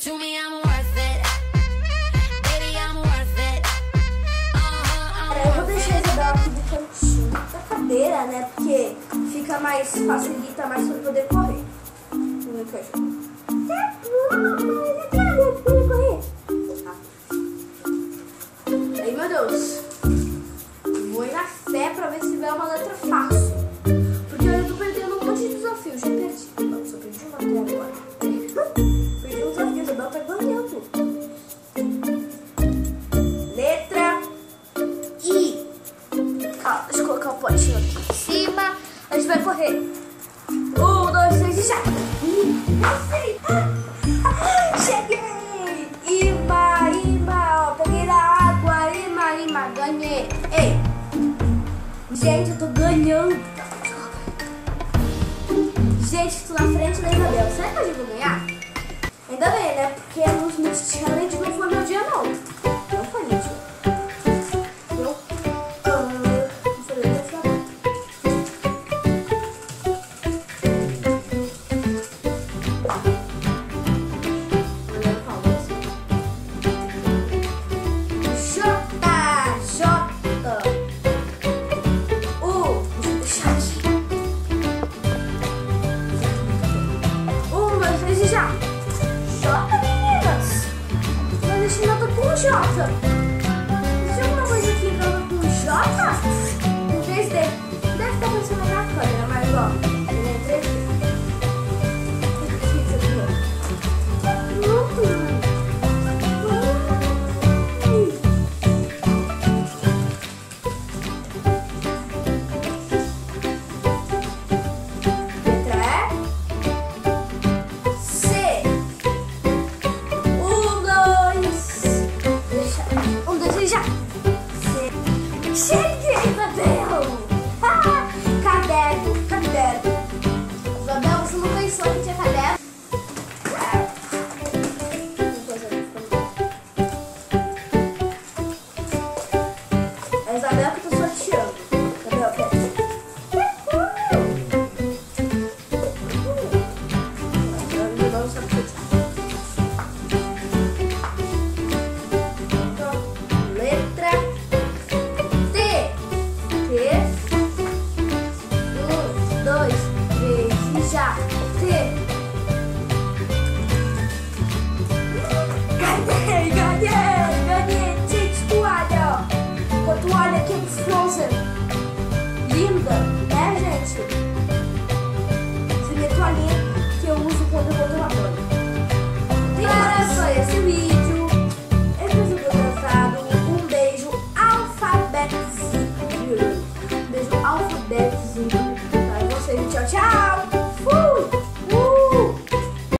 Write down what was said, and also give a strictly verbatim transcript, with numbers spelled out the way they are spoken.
To me, I'm worth it. Baby, I'm worth it. Uh-huh, I'm Eu vou worth deixar it. esse dela aqui do cantinho da cadeira, né? Porque fica mais, facilita mais pra poder correr. Vamos ver o que é. Aí, meu Deus. Vou ir na fé pra ver se vai uma letra fácil. Porque eu tô perdendo um monte de desafios. Já perdi. Não, só perdi uma até agora. Perdi um desafio. A Isabel tá ganhando. Letra I. Calma, deixa eu colocar o potinho aqui em cima. A gente vai correr. Um, dois, três e já. Passei. Cheguei. Ima, ima. Ó, peguei na água. Ima, ima. Ganhei. Ei. Gente, eu tô ganhando. Gente, tô na frente da Isabel. Será que eu vou ganhar? Ainda bem, né? Porque nos meus challenge não foi meu dia, não. Não foi meu dia. Eu amo. Vou fazer essa. Olha, calma. Jota, Jota. U, deixa eu deixar aqui. Um, dois, três e já. Jota, meninas. Mas esse ainda tá com J. Existe alguma coisa aqui que anda com J? Com três D. Deve estar aparecendo na minha câmera, mas ó. Ele é três D. Isso aqui, ó. Uhum. Letra E. C. Um, dois. Deixa. Um, dois, três, já. C. Cheguei, Isabel! Ah, caderno, caderno. Isabel, você não pensou que tinha caderno? É a Isabel que eu tô sorteando. Isabel, quer? Letra T. T. Um, dois, três e já. T. Ganhei, ganhei, ganhei. Gente, toalha, ó. A toalha aqui do Frozen. Linda, né, gente? Essa aqui é a toalhinha que eu uso quando eu vou tomar banho. Para foi esse vídeo. Esse vídeo gostado. Um beijo alfabetizinho. Um beijo alfabetizinho.